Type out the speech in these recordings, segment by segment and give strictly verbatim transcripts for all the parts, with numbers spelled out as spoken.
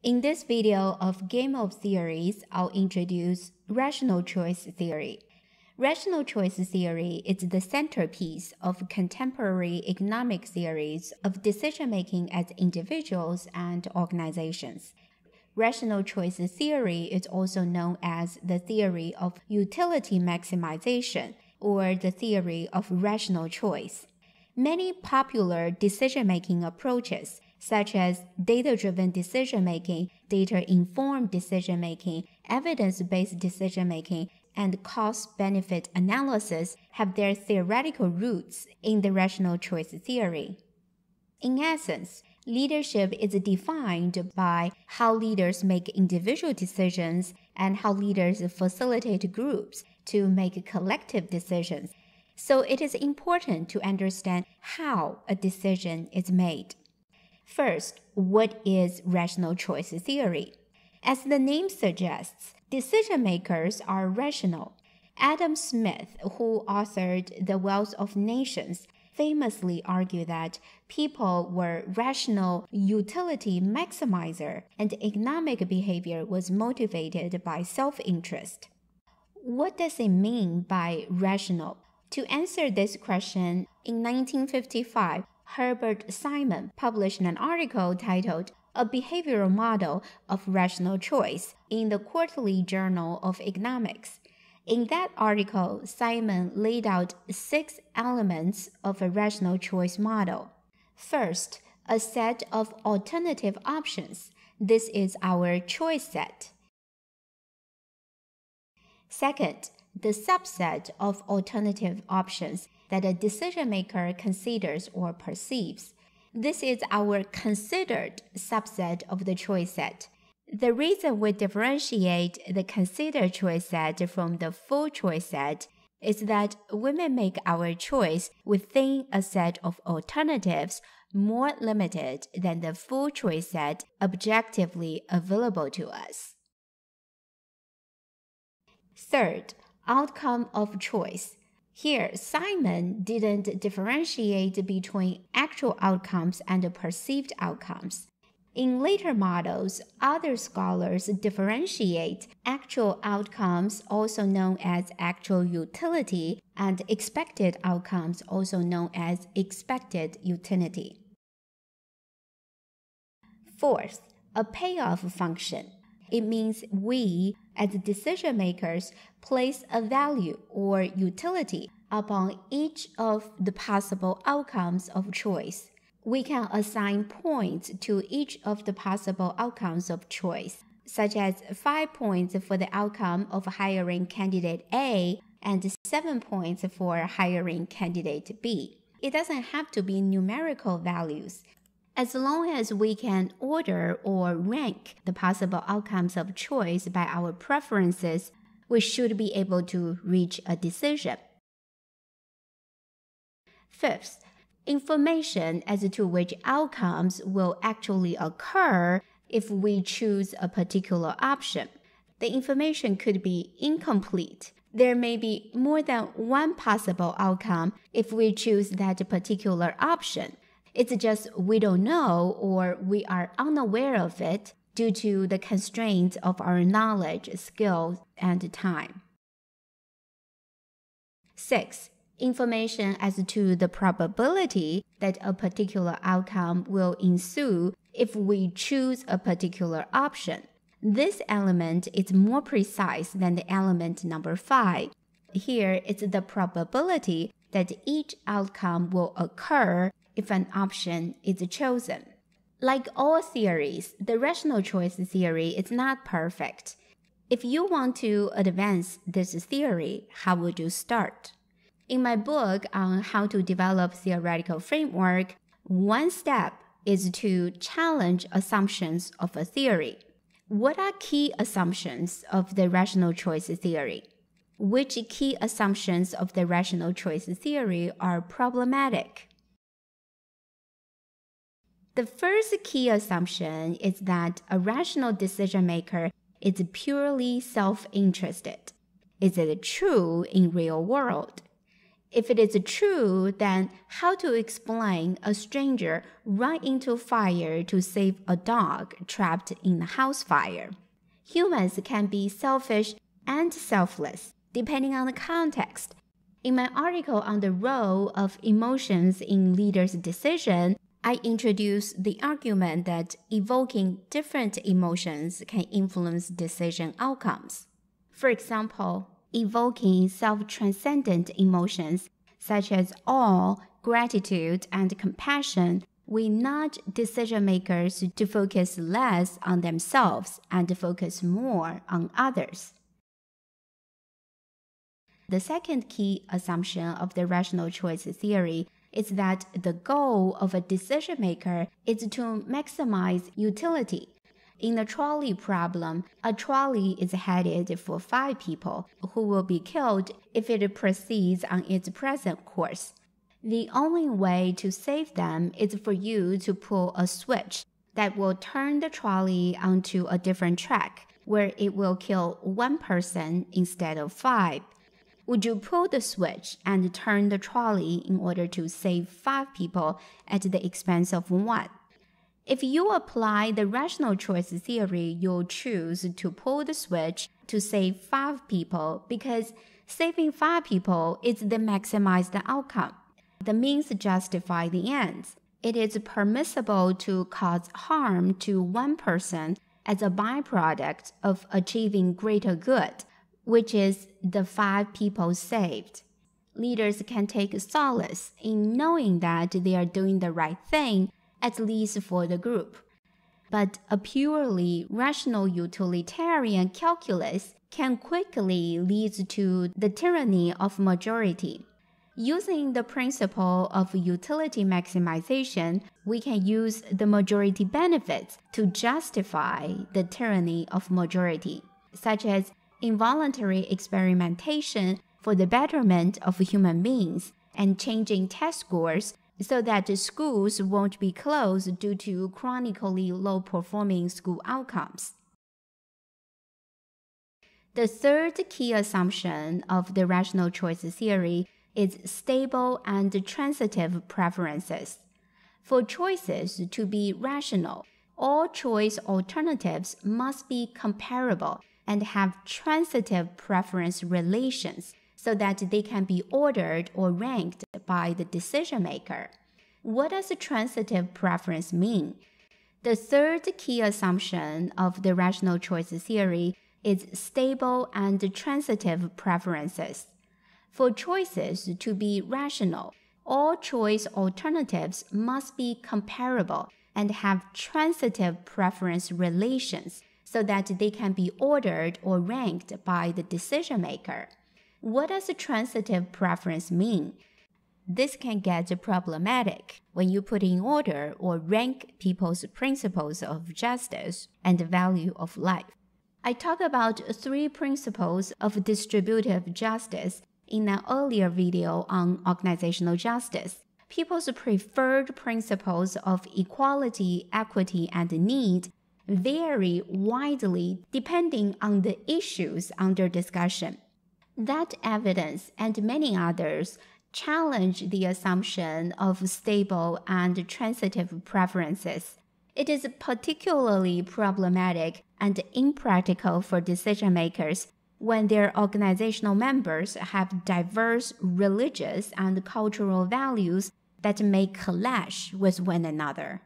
In this video of Game of Theories, I'll introduce rational choice theory. Rational choice theory is the centerpiece of contemporary economic theories of decision-making as individuals and organizations. Rational choice theory is also known as the theory of utility maximization or the theory of rational choice. Many popular decision-making approaches, such as data-driven decision-making, data-informed decision-making, evidence-based decision-making, and cost-benefit analysis, have their theoretical roots in the rational choice theory. In essence, leadership is defined by how leaders make individual decisions and how leaders facilitate groups to make collective decisions. So it is important to understand how a decision is made. First, what is rational choice theory? As the name suggests, decision makers are rational. Adam Smith, who authored The Wealth of Nations, famously argued that people were rational utility maximizer and economic behavior was motivated by self-interest. What does it mean by rational? To answer this question, in nineteen fifty-five, Herbert Simon published an article titled A Behavioral Model of Rational Choice in the Quarterly Journal of Economics. In that article, Simon laid out six elements of a rational choice model. First, a set of alternative options. This is our choice set. Second, the subset of alternative options that a decision maker considers or perceives. This is our considered subset of the choice set. The reason we differentiate the considered choice set from the full choice set is that we may make our choice within a set of alternatives more limited than the full choice set objectively available to us. Third, outcome of choice. Here, Simon didn't differentiate between actual outcomes and perceived outcomes. In later models, other scholars differentiate actual outcomes, also known as actual utility, and expected outcomes, also known as expected utility. Fourth, a payoff function. It means we, as decision makers, place a value or utility upon each of the possible outcomes of choice. We can assign points to each of the possible outcomes of choice, such as five points for the outcome of hiring candidate A and seven points for hiring candidate B. It doesn't have to be numerical values. As long as we can order or rank the possible outcomes of choice by our preferences, we should be able to reach a decision. Fifth, information as to which outcomes will actually occur if we choose a particular option. The information could be incomplete. There may be more than one possible outcome if we choose that particular option. It's just we don't know or we are unaware of it due to the constraints of our knowledge, skills, and time. Six, information as to the probability that a particular outcome will ensue if we choose a particular option. This element is more precise than the element number five. Here, it's the probability that each outcome will occur if an option is chosen. Like all theories, the rational choice theory is not perfect. If you want to advance this theory, how would you start? In my book on how to develop theoretical framework, one step is to challenge assumptions of a theory. What are key assumptions of the rational choice theory? Which key assumptions of the rational choice theory are problematic? The first key assumption is that a rational decision maker is purely self-interested. Is it true in real world? If it is true, then how to explain a stranger run into fire to save a dog trapped in a house fire? Humans can be selfish and selfless, depending on the context. In my article on the role of emotions in leaders' decision, I introduced the argument that evoking different emotions can influence decision outcomes. For example, evoking self-transcendent emotions such as awe, gratitude, and compassion will nudge decision-makers to focus less on themselves and focus more on others. The second key assumption of the rational choice theory is that the goal of a decision maker is to maximize utility. In the trolley problem, a trolley is headed for five people who will be killed if it proceeds on its present course. The only way to save them is for you to pull a switch that will turn the trolley onto a different track, where it will kill one person instead of five. Would you pull the switch and turn the trolley in order to save five people at the expense of one? If you apply the rational choice theory, you'll choose to pull the switch to save five people because saving five people is the maximized outcome. The means justify the ends. It is permissible to cause harm to one person as a byproduct of achieving greater good, which is the five people saved. Leaders can take solace in knowing that they are doing the right thing, at least for the group. But a purely rational utilitarian calculus can quickly lead to the tyranny of majority. Using the principle of utility maximization, we can use the majority benefits to justify the tyranny of majority, such as involuntary experimentation for the betterment of human beings and changing test scores so that schools won't be closed due to chronically low-performing school outcomes. The third key assumption of the rational choice theory is stable and transitive preferences. For choices to be rational, all choice alternatives must be comparable and have transitive preference relations so that they can be ordered or ranked by the decision maker. What does a transitive preference mean? The third key assumption of the rational choice theory is stable and transitive preferences. For choices to be rational, all choice alternatives must be comparable and have transitive preference relations so that they can be ordered or ranked by the decision maker. What does a transitive preference mean? This can get problematic when you put in order or rank people's principles of justice and the value of life. I talked about three principles of distributive justice in an earlier video on organizational justice. People's preferred principles of equality, equity, and need vary widely depending on the issues under discussion. That evidence and many others challenge the assumption of stable and transitive preferences. It is particularly problematic and impractical for decision makers when their organizational members have diverse religious and cultural values that may clash with one another.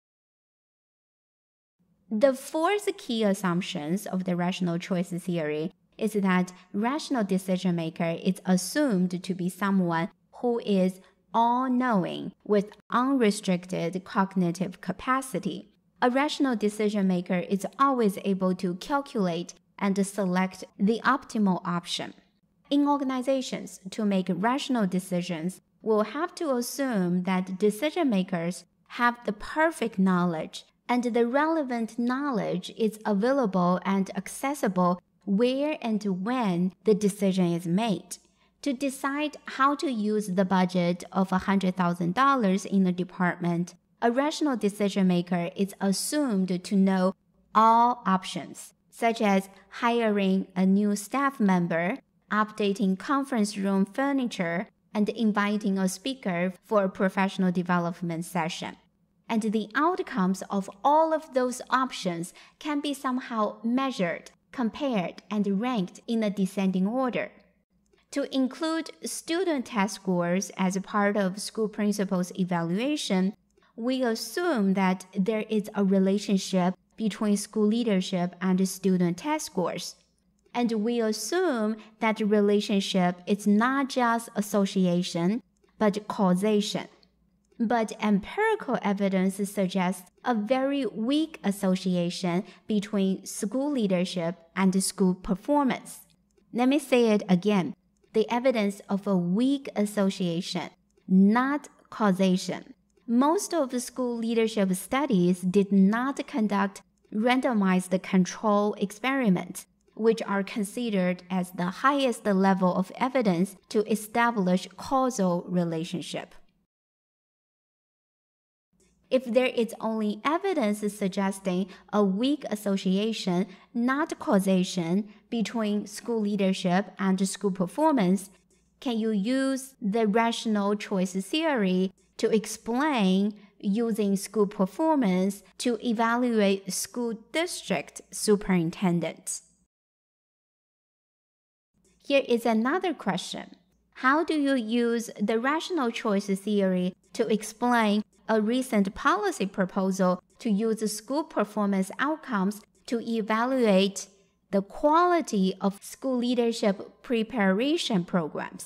The fourth key assumption of the rational choice theory is that rational decision maker is assumed to be someone who is all-knowing with unrestricted cognitive capacity. A rational decision maker is always able to calculate and select the optimal option. In organizations, to make rational decisions, we'll have to assume that decision makers have the perfect knowledge, and the relevant knowledge is available and accessible where and when the decision is made. To decide how to use the budget of one hundred thousand dollars in a department, a rational decision maker is assumed to know all options, such as hiring a new staff member, updating conference room furniture, and inviting a speaker for a professional development session. And the outcomes of all of those options can be somehow measured, compared, and ranked in a descending order. To include student test scores as a part of school principal's evaluation, we assume that there is a relationship between school leadership and student test scores. And we assume that relationship is not just association, but causation. But empirical evidence suggests a very weak association between school leadership and school performance. Let me say it again. The evidence of a weak association, not causation. Most of the school leadership studies did not conduct randomized control experiments, which are considered as the highest level of evidence to establish causal relationship. If there is only evidence suggesting a weak association, not causation, between school leadership and school performance, can you use the rational choice theory to explain using school performance to evaluate school district superintendents? Here is another question. How do you use the rational choice theory to explain a recent policy proposal to use school performance outcomes to evaluate the quality of school leadership preparation programs?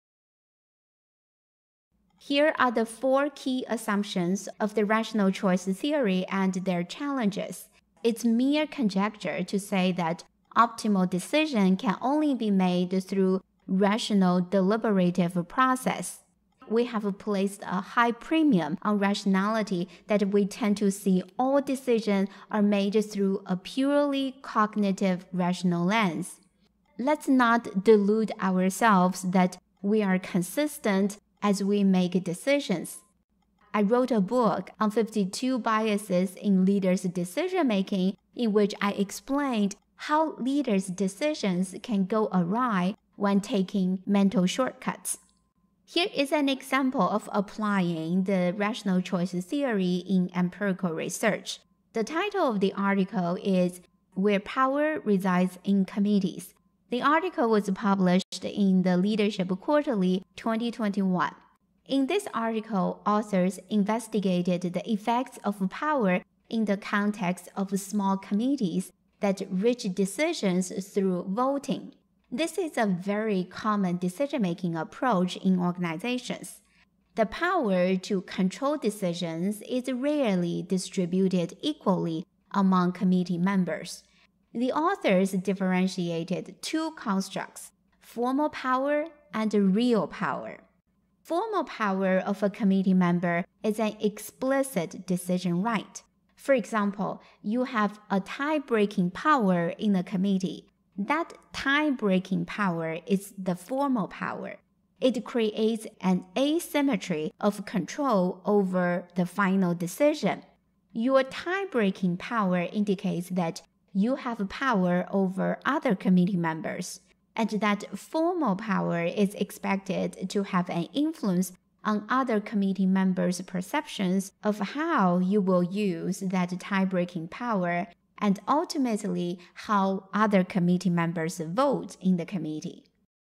Here are the four key assumptions of the rational choice theory and their challenges. It's mere conjecture to say that optimal decision can only be made through rational deliberative process. We have placed a high premium on rationality that we tend to see all decisions are made through a purely cognitive rational lens. Let's not delude ourselves that we are consistent as we make decisions. I wrote a book on fifty-two biases in leaders' decision-making in which I explained how leaders' decisions can go awry when taking mental shortcuts. Here is an example of applying the rational choice theory in empirical research. The title of the article is Where Power Resides in Committees. The article was published in the Leadership Quarterly twenty twenty-one. In this article, authors investigated the effects of power in the context of small committees that reach decisions through voting. This is a very common decision-making approach in organizations. The power to control decisions is rarely distributed equally among committee members. The authors differentiated two constructs, formal power and real power. Formal power of a committee member is an explicit decision right. For example, you have a tie-breaking power in a committee. That tie-breaking power is the formal power. It creates an asymmetry of control over the final decision. Your tie-breaking power indicates that you have power over other committee members, and that formal power is expected to have an influence on other committee members' perceptions of how you will use that tie-breaking power and ultimately how other committee members vote in the committee.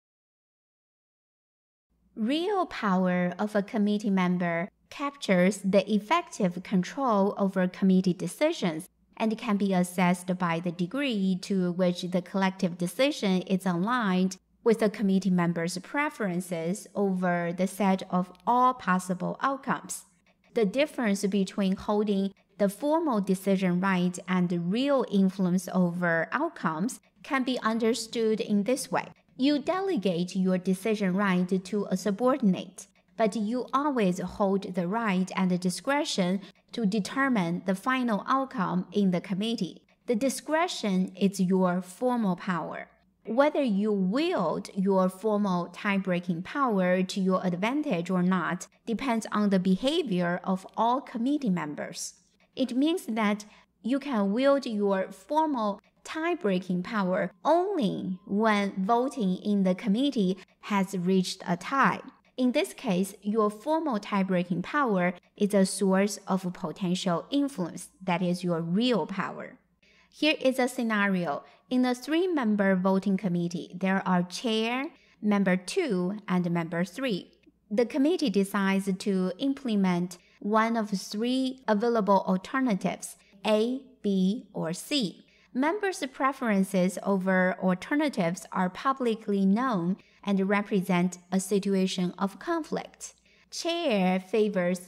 Real power of a committee member captures the effective control over committee decisions and can be assessed by the degree to which the collective decision is aligned with the committee members' preferences over the set of all possible outcomes. The difference between holding the formal decision right and real influence over outcomes can be understood in this way. You delegate your decision right to a subordinate, but you always hold the right and the discretion to determine the final outcome in the committee. The discretion is your formal power. Whether you wield your formal tie-breaking power to your advantage or not depends on the behavior of all committee members. It means that you can wield your formal tie-breaking power only when voting in the committee has reached a tie. In this case, your formal tie-breaking power is a source of potential influence, that is your real power. Here is a scenario. In a three-member voting committee, there are chair, member two, and member three. The committee decides to implement one of three available alternatives, A, B, or C. Members' preferences over alternatives are publicly known and represent a situation of conflict. Chair favors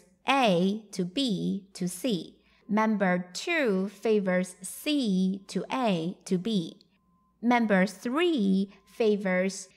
A to B to C. Member two favors C to A to B. Member three favors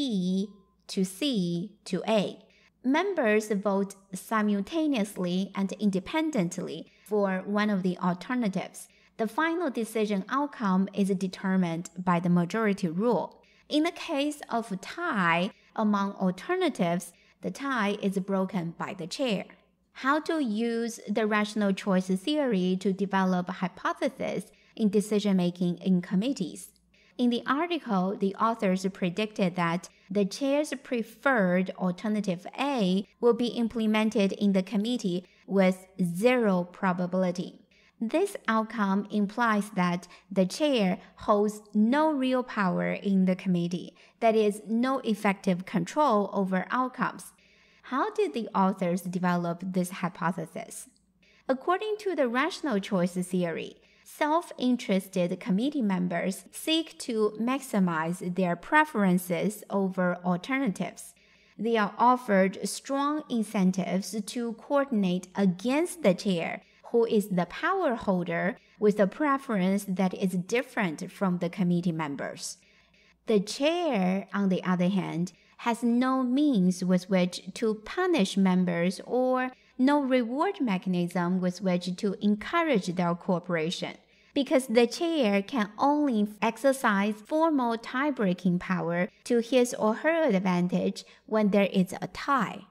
B to C to A. Members vote simultaneously and independently for one of the alternatives. The final decision outcome is determined by the majority rule. In the case of a tie among alternatives, the tie is broken by the chair. How to use the rational choice theory to develop hypotheses in decision-making in committees. In the article, the authors predicted that the chair's preferred alternative A will be implemented in the committee with zero probability. This outcome implies that the chair holds no real power in the committee, that is, no effective control over outcomes. How did the authors develop this hypothesis? According to the rational choice theory, self-interested committee members seek to maximize their preferences over alternatives. They are offered strong incentives to coordinate against the chair, who is the power holder with a preference that is different from the committee members. The chair, on the other hand, has no means with which to punish members or no reward mechanism with which to encourage their cooperation, because the chair can only exercise formal tie-breaking power to his or her advantage when there is a tie.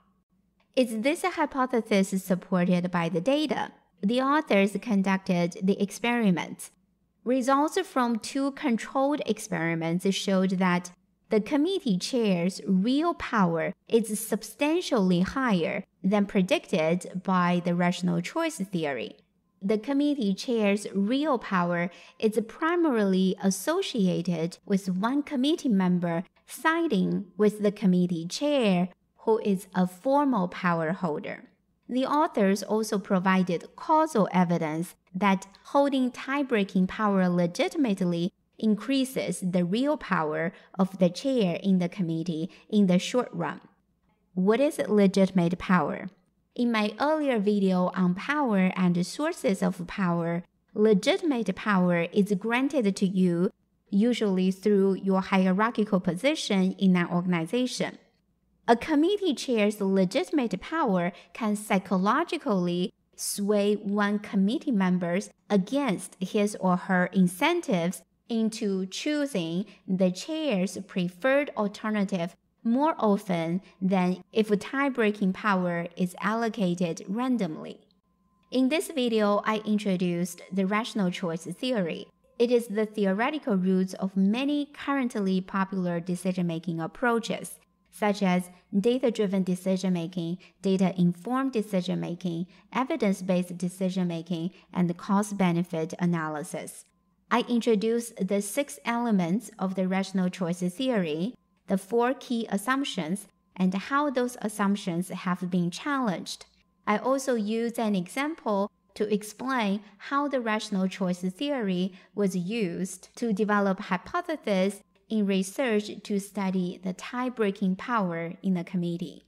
Is this a hypothesis supported by the data? The authors conducted the experiments. Results from two controlled experiments showed that the committee chair's real power is substantially higher than predicted by the rational choice theory. The committee chair's real power is primarily associated with one committee member siding with the committee chair, who is a formal power holder. The authors also provided causal evidence that holding tie-breaking power legitimately increases the real power of the chair in the committee in the short run. What is legitimate power? In my earlier video on power and sources of power, legitimate power is granted to you, usually through your hierarchical position in an organization. A committee chair's legitimate power can psychologically sway one committee member against his or her incentives into choosing the chair's preferred alternative more often than if tie-breaking power is allocated randomly. In this video, I introduced the rational choice theory. It is the theoretical roots of many currently popular decision-making approaches, such as data-driven decision-making, data-informed decision-making, evidence-based decision-making, and cost-benefit analysis. I introduced the six elements of the rational choice theory, the four key assumptions, and how those assumptions have been challenged. I also used an example to explain how the rational choice theory was used to develop hypotheses in research to study the tie-breaking power in a committee.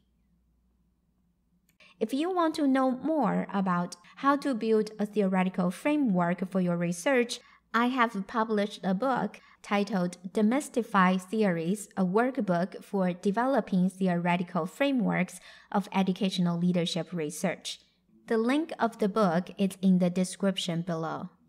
If you want to know more about how to build a theoretical framework for your research, I have published a book titled Demystify Theories, a workbook for developing theoretical frameworks of educational leadership research. The link of the book is in the description below.